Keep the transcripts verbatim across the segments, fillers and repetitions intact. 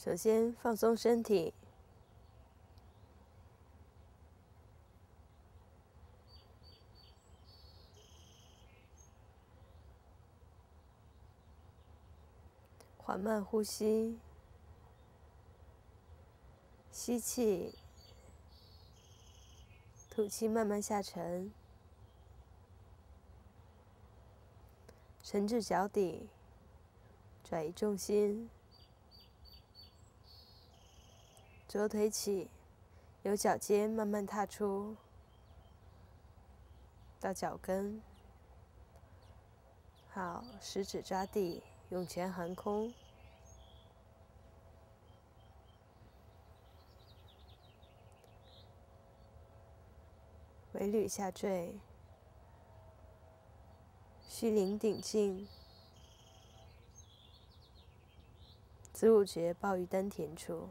首先放松身体，缓慢呼吸，吸气，吐气慢慢下沉，沉至脚底，转移重心。左腿起，由脚尖慢慢踏出，到脚跟。好，食指抓地，涌泉含空。尾闾下坠，虚灵顶进，子午觉抱于丹田处。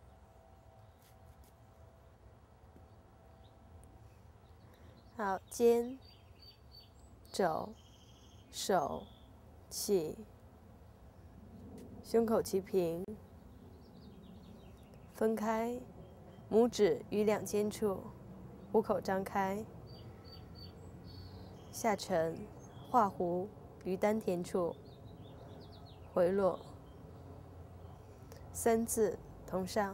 好，肩、肘、手起，胸口齐平，分开，拇指于两肩处，虎口张开，下沉，画弧于丹田处，回落，三字同上。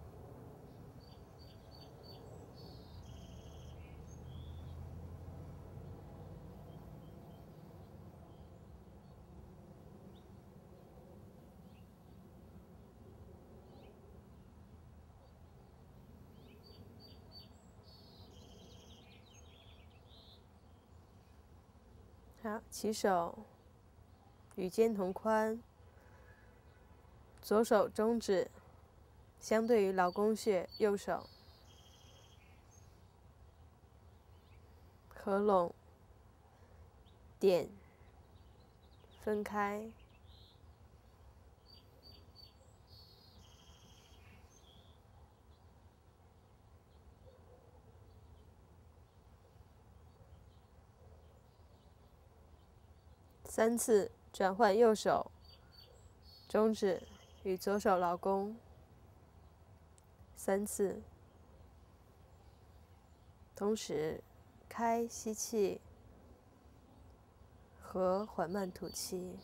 好，起手与肩同宽，左手中指相对于劳宫穴，右手合拢，点，分开，三次转换右手中指与左手劳宫，三次，同时开吸气，合缓慢吐气。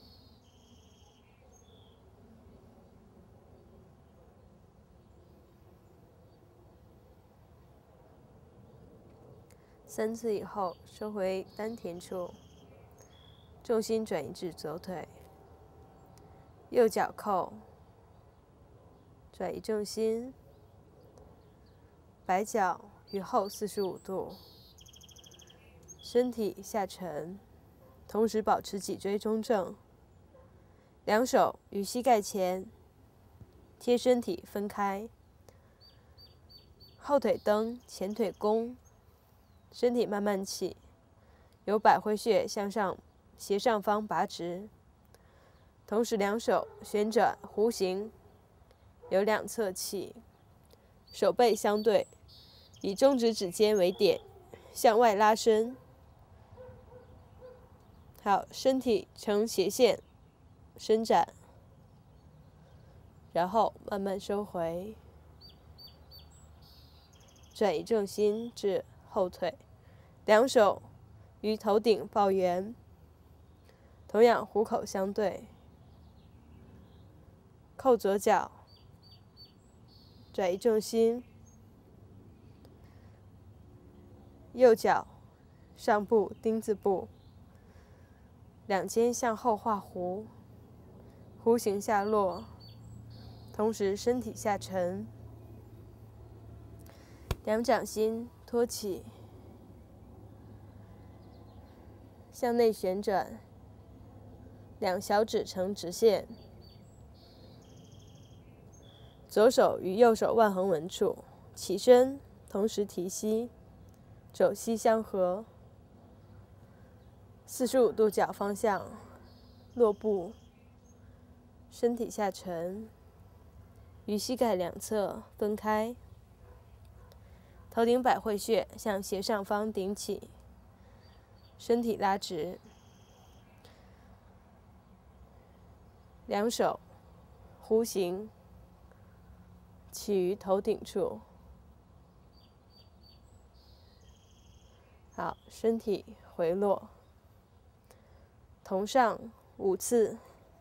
三次以后，收回丹田处，重心转移至左腿，右脚扣，转移重心，摆脚于后四十五度，身体下沉，同时保持脊椎中正，两手于膝盖前，贴身体分开，后腿蹬，前腿弓，身体慢慢起，由百会穴向上斜上方拔直，同时两手旋转弧形，由两侧起，手背相对，以中指指尖为点，向外拉伸。好，身体呈斜线伸展，然后慢慢收回，转移重心至后腿，两手于头顶抱圆，同样虎口相对，扣左脚，转移重心，右脚上步丁字步，两肩向后画弧，弧形下落，同时身体下沉，两掌心托起，向内旋转，两小指呈直线，左手与右手腕横纹处起身，同时提膝，肘膝相合，四十五度角方向，落步，身体下沉，与膝盖两侧分开，头顶百会穴向斜上方顶起，身体拉直，两手弧形起于头顶处。好，身体回落，头上五次。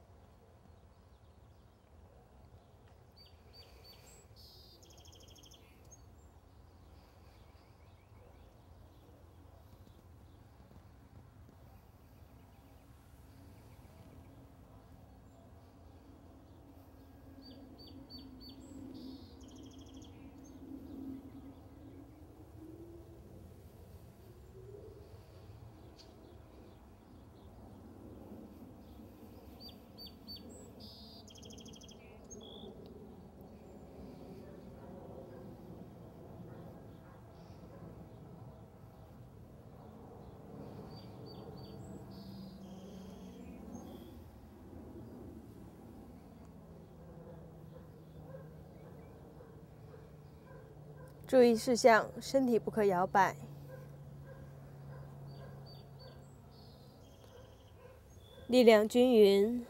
注意事项：身体不可摇摆。力量均匀，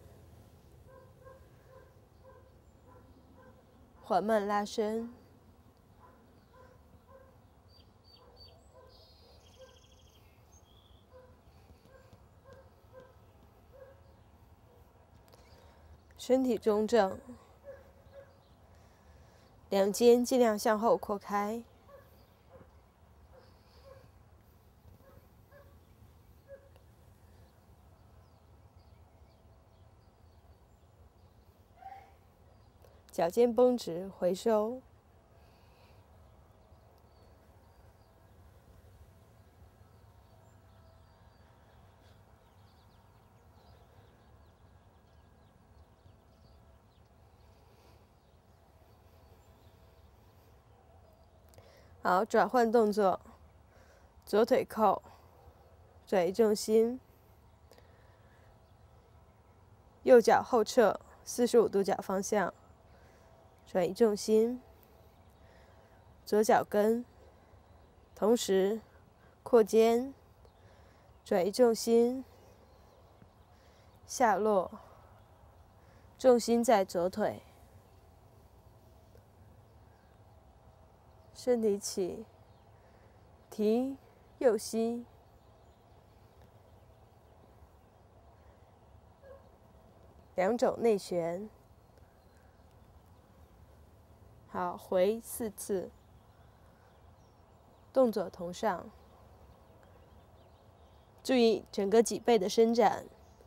缓慢拉伸。身体中正。两肩尽量向后扩开，脚尖绷直，回收。好，转换动作，左腿扣，转移重心，右脚后撤四十五度角方向，转移重心，左脚跟，同时扩肩，转移重心，下落，重心在左腿。身体起，提右膝，两肘内旋。好，回四次，动作同上。注意整个脊背的伸展。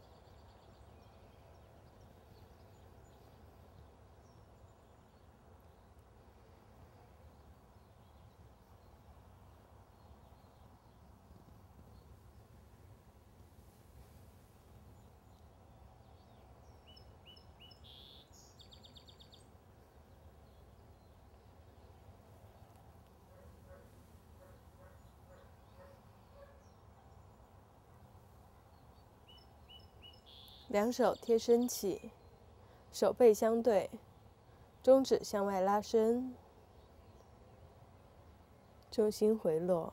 两手贴身起，手背相对，中指向外拉伸，重心回落。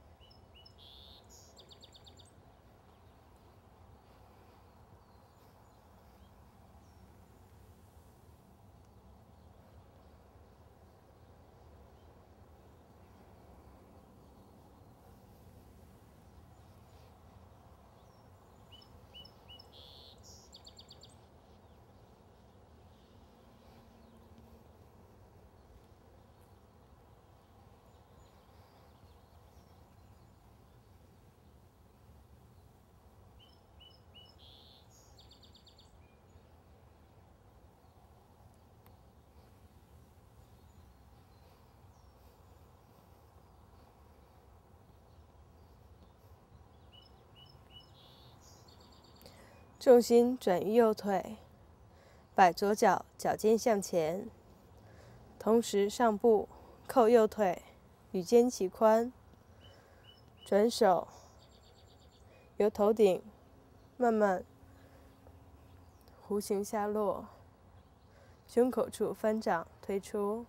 重心转于右腿，摆左脚脚尖向前，同时上步扣右腿，与肩齐宽，转手由头顶慢慢弧形下落，胸口处翻掌推出，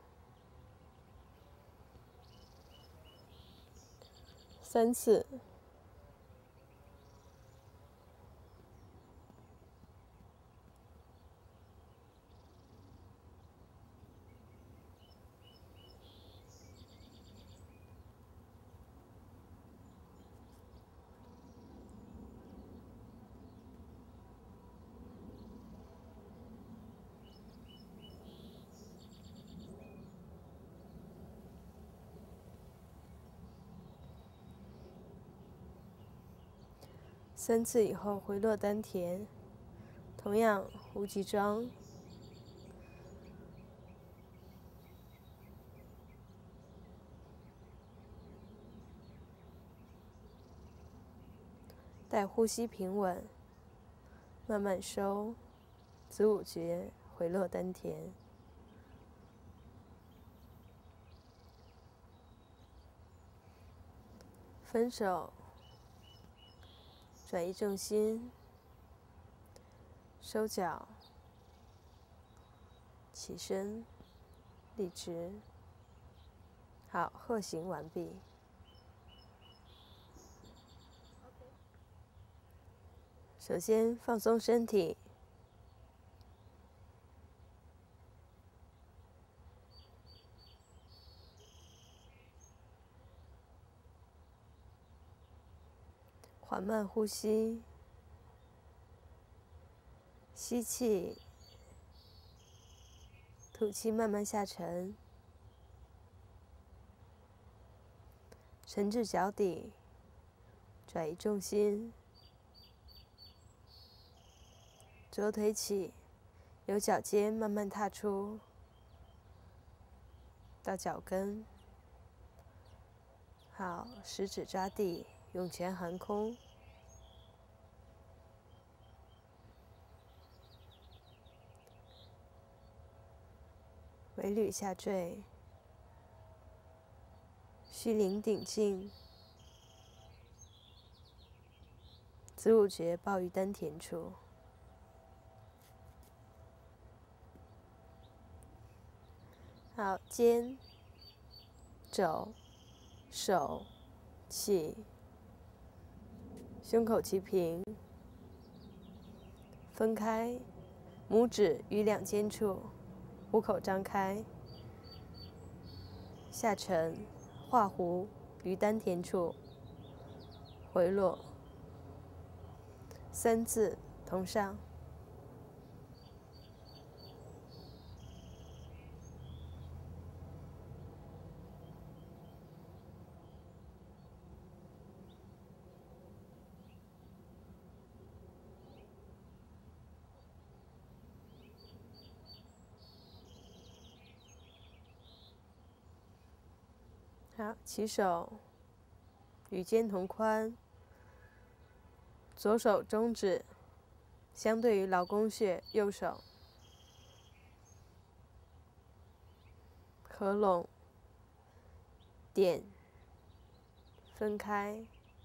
三次。 三次以后回落丹田，同样无极桩。待呼吸平稳，慢慢收子午觉，回落丹田。分手，转移重心，收脚，起身，立直。好，鹤行完毕。首先放松身体，缓慢呼吸，吸气，吐气慢慢下沉，沉至脚底，转移重心。左腿起，由脚尖慢慢踏出，到脚跟。好，食指抓地，涌泉含空。尾闾下坠，虚灵顶劲，子午觉抱于丹田处。好，肩、肘、手起，胸口齐平，分开，拇指于两肩处，虎口张开，下沉，画弧于丹田处，回落，三字同上。好，起手，与肩同宽，左手中指相对于劳宫穴，右手合拢，点，分开，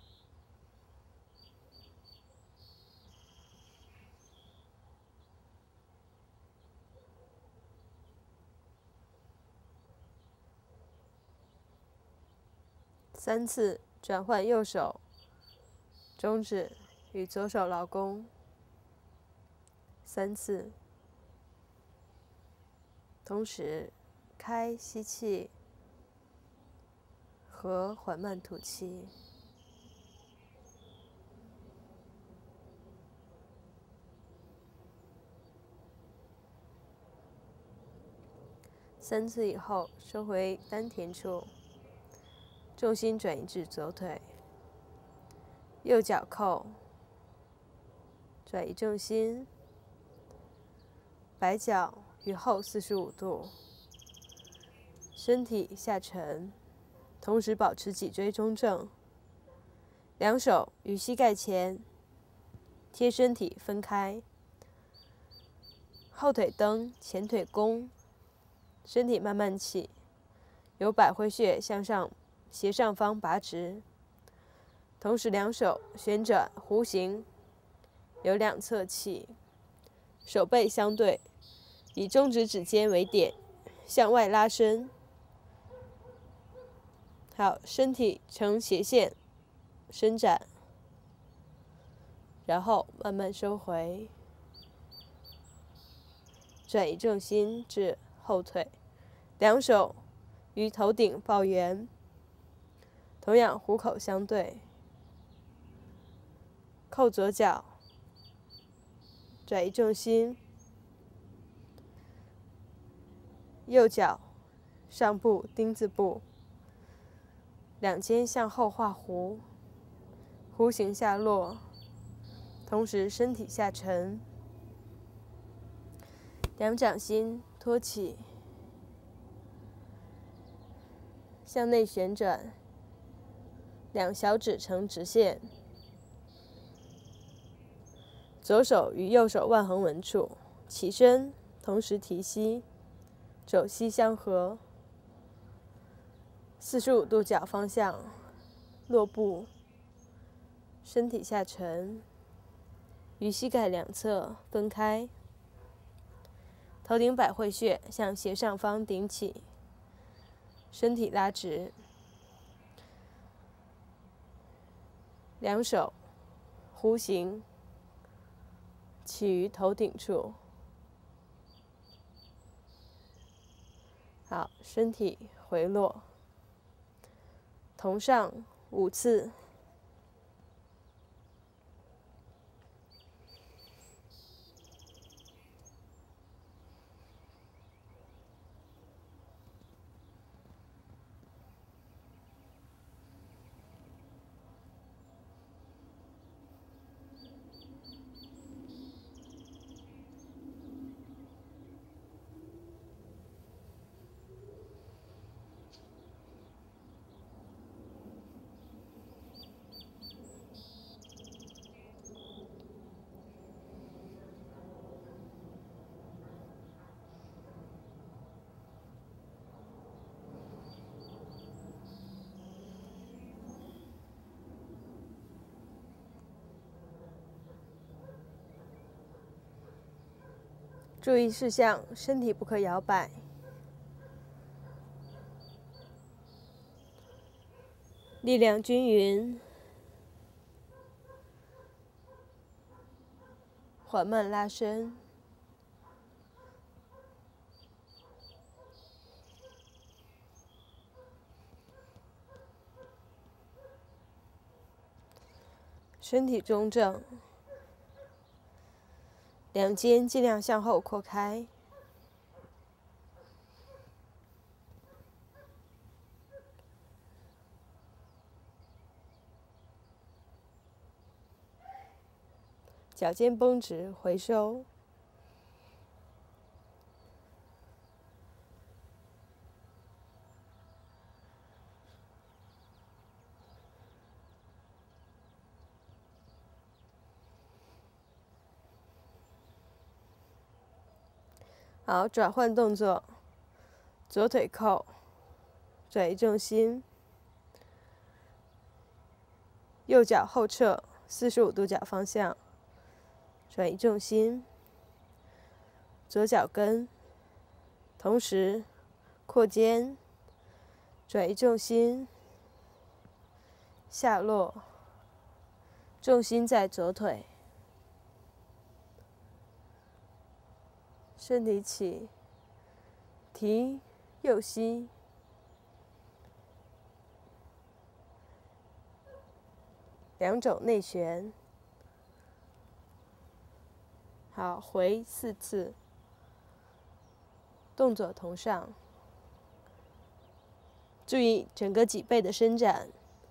三次转换右手中指与左手劳宫，三次，同时开吸气，合缓慢吐气。三次以后收回丹田处，重心转移至左腿，右脚扣，转移重心，摆脚于后四十五度，身体下沉，同时保持脊椎中正，两手于膝盖前，贴身体分开，后腿蹬，前腿弓，身体慢慢起，由百会穴向上斜上方拔直，同时两手旋转弧形，由两侧起，手背相对，以中指指尖为点，向外拉伸。好，身体呈斜线伸展，然后慢慢收回，转移重心至后腿，两手于头顶抱圆，同样虎口相对，扣左脚，转移重心，右脚上步丁字步，两肩向后画弧，弧形下落， 同时身体下沉，两掌心托起，向内旋转，两小指成直线，左手与右手腕横纹处起身，同时提膝，肘膝相合，四十五度角方向落步，身体下沉，与膝盖两侧分开，头顶百会穴向斜上方顶起，身体拉直，两手弧形起于头顶处。好，身体回落，同上五次。注意事项：身体不可摇摆，力量均匀，缓慢拉伸。身体中正，两肩尽量向后扩开。脚尖绷直，回收。好，转换动作，左腿扣，转移重心，右脚后撤四十五度角方向，转移重心，左脚跟，同时扩肩，转移重心，下落，重心在左腿。身体起，提右膝，两肘内旋。好，回四次，动作同上。注意整个脊背的伸展。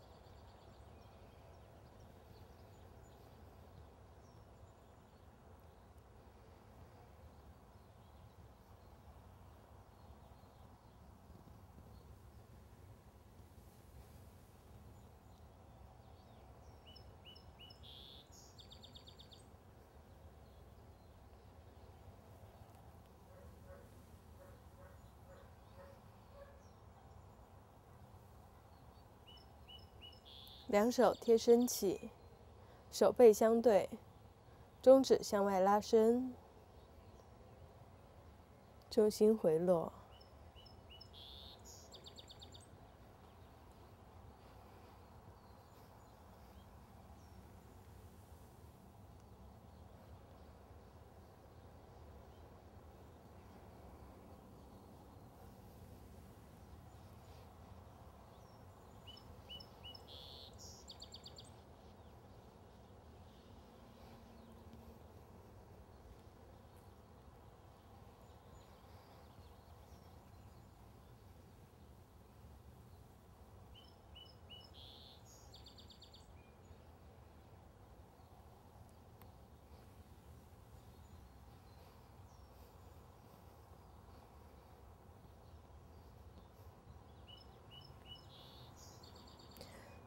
两手贴身起，手背相对，中指向外拉伸，重心回落。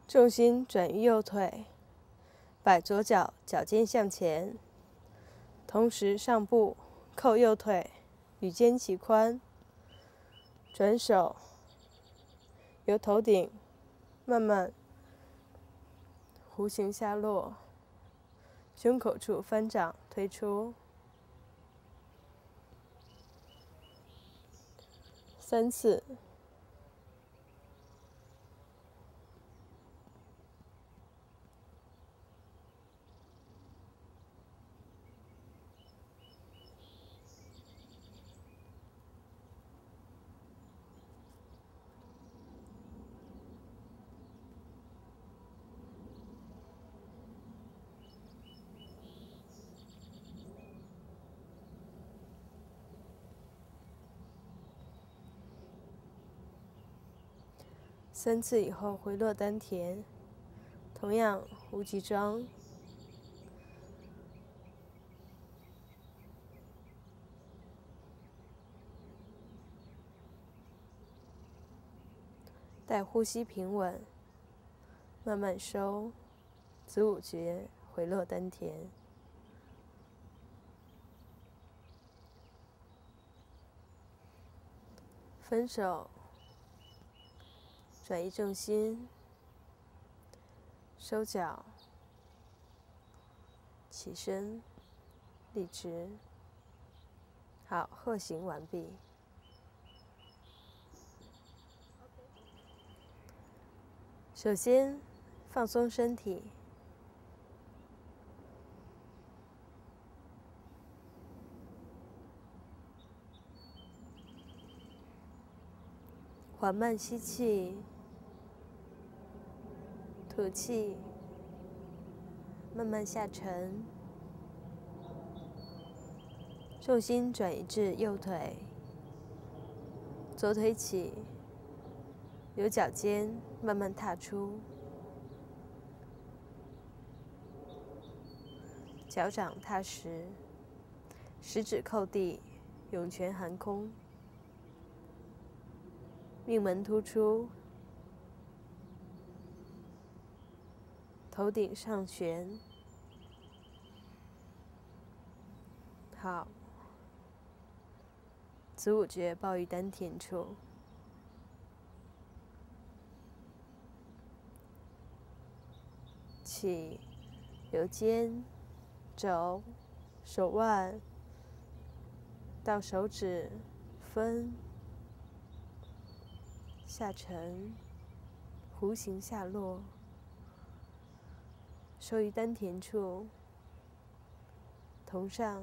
重心转于右腿，摆左脚脚尖向前，同时上步扣右腿，与肩齐宽。转手由头顶慢慢弧形下落，胸口处翻掌推出。三次。三次以后回落丹田，同样无极桩。待呼吸平稳，慢慢收子午觉，回落丹田。分手。转移重心，收脚，起身，立直。好，鹤行完毕。首先，放松身体，缓慢吸气。吐气，慢慢下沉，重心转移至右腿，左腿起，由脚尖慢慢踏出，脚掌踏实，食指扣地，涌泉含空，命门突出。头顶上旋，好，子午觉抱于丹田处，起，由肩、肘、手腕到手指分，下沉，弧形下落。收于丹田处，头上，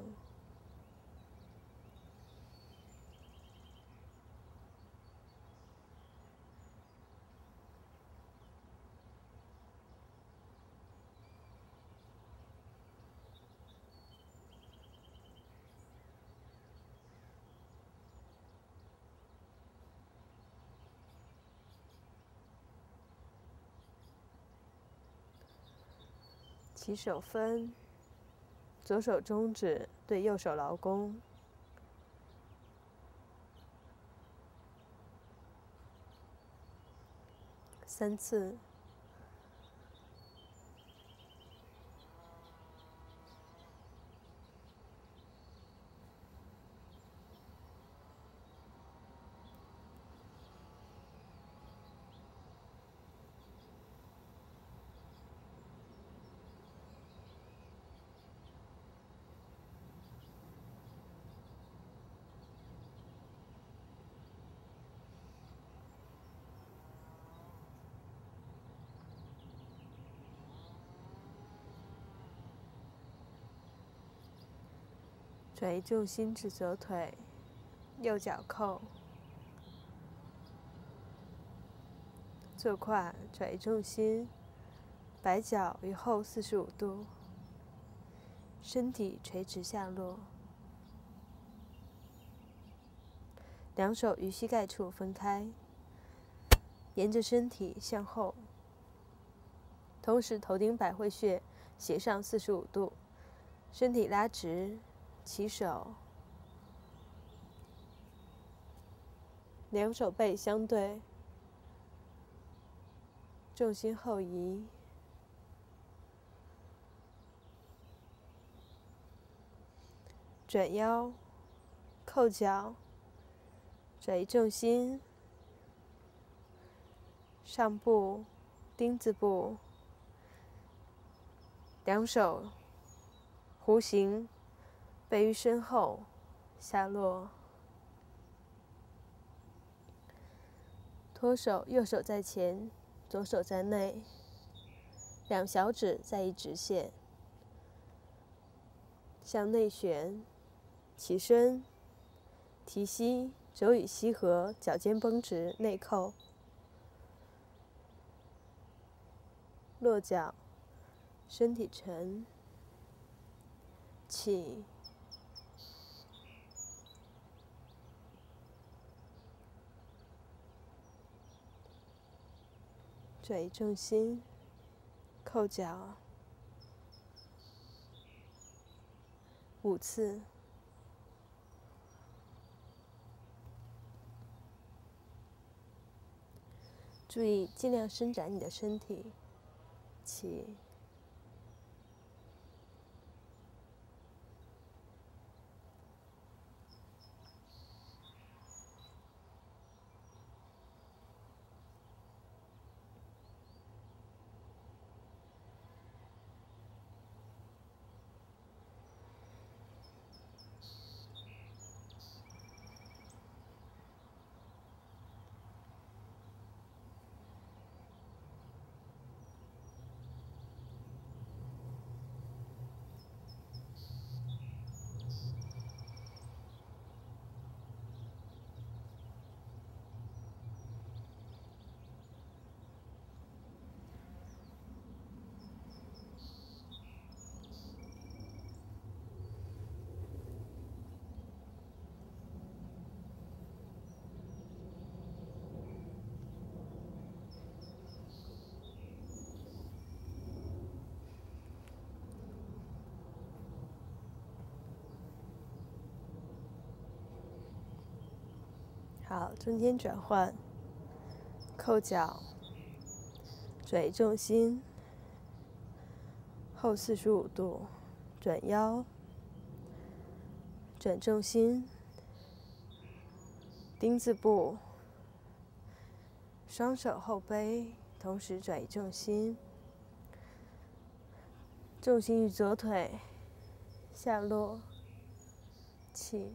起手分，左手中指对右手劳宫，三次。转移重心至左腿，右脚扣，坐胯转移重心，摆脚于后四十五度，身体垂直下落，两手于膝盖处分开，沿着身体向后，同时头顶百会穴斜上四十五度，身体拉直。起手，两手背相对， 重心后移，转腰，扣脚，转移重心，上步，丁字步，两手弧形，背于身后，下落。托手，右手在前，左手在内，两小指在一直线，向内旋，起身，提膝，肘与膝合，脚尖绷直，内扣，落脚，身体沉，起。转移重心，扣脚，五次。注意，尽量伸展你的身体，起。好，中间转换，扣脚，转移重心，后四十五度，转腰，转重心，丁字步，双手后背，同时转移重心，重心于左腿，下落，起。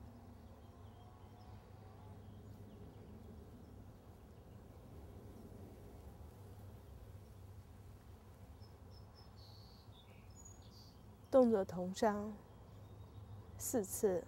动作同上，四次。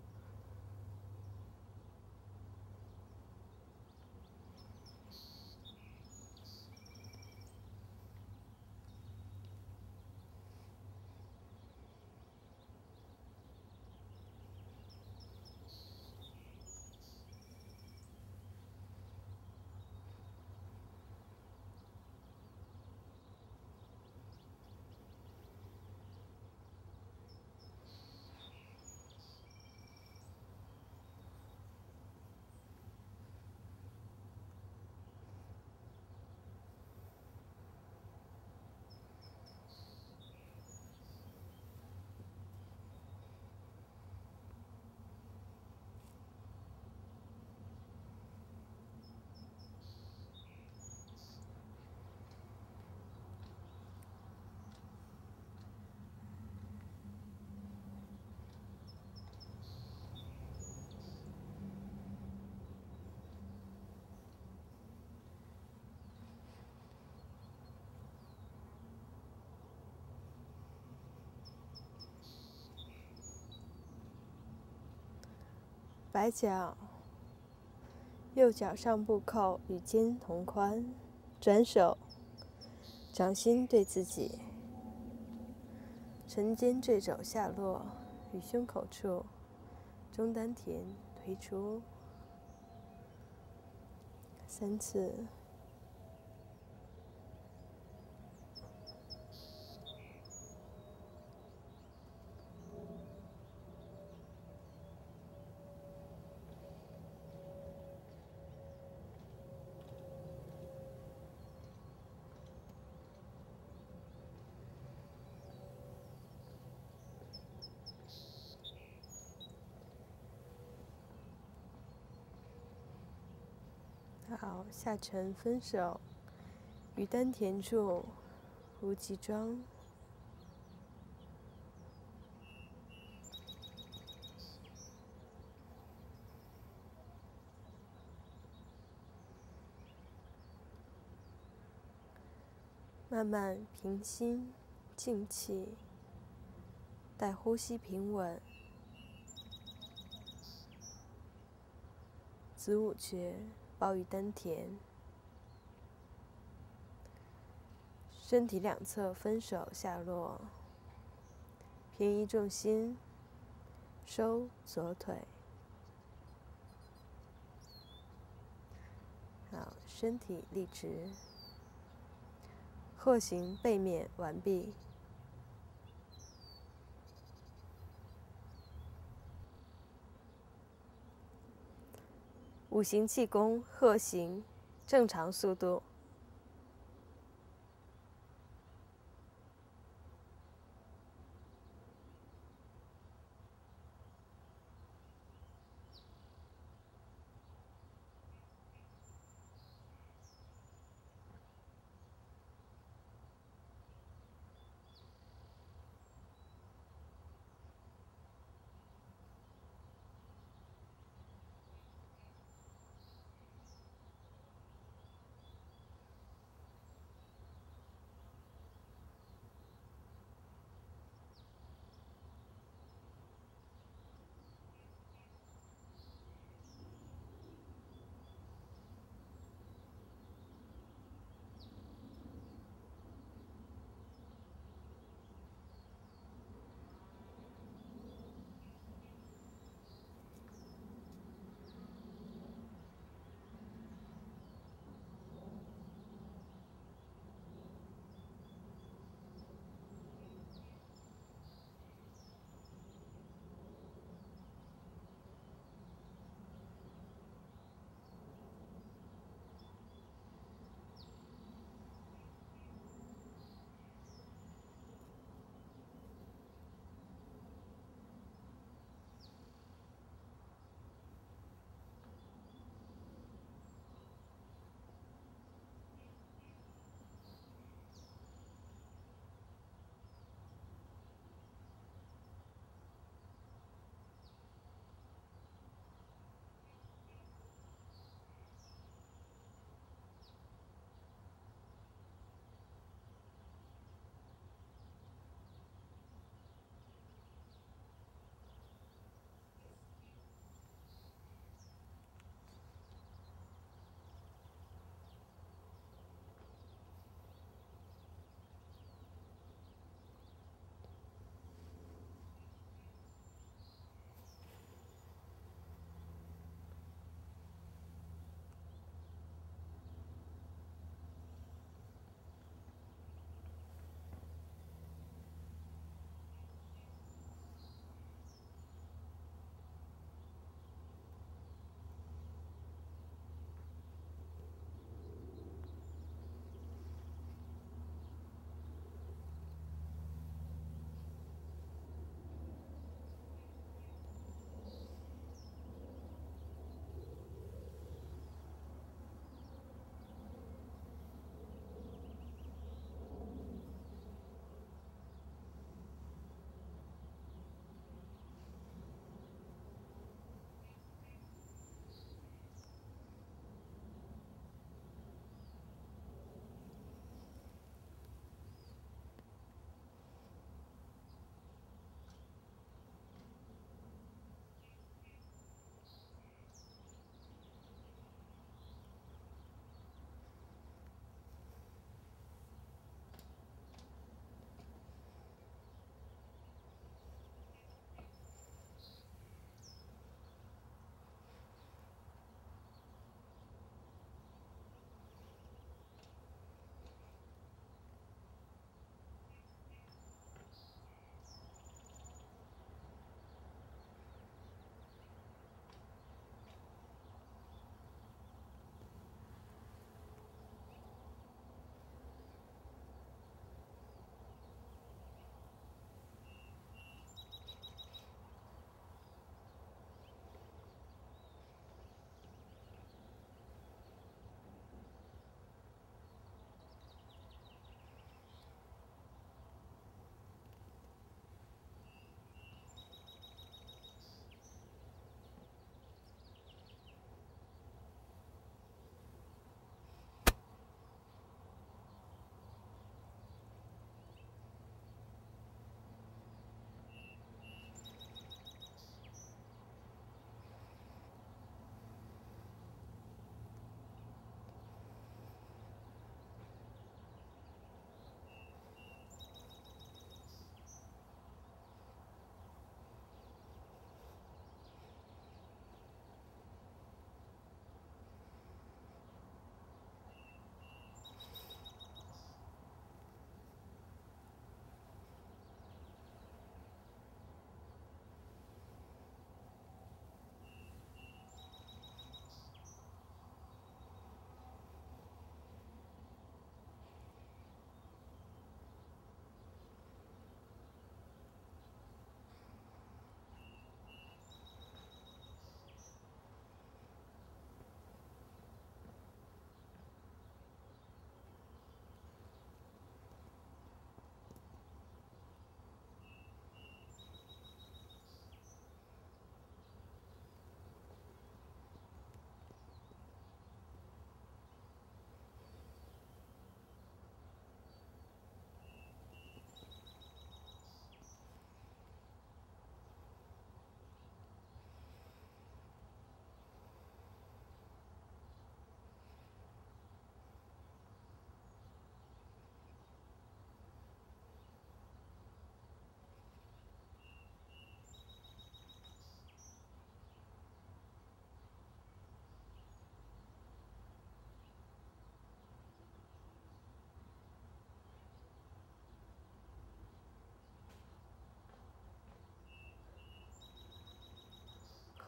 摆脚，右脚上步扣与肩同宽，转手，掌心对自己，沉肩坠肘下落，与胸口处，中丹田推出，三次。 好，下沉分手于丹田处，无极桩。慢慢平心静气，待呼吸平稳，子午穴抱于丹田，身体两侧分手下落，偏移重心，收左腿。好，身体立直。鹤形背面完毕。五行气功鹤形，正常速度。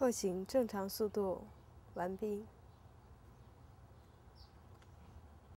后行正常速度完毕。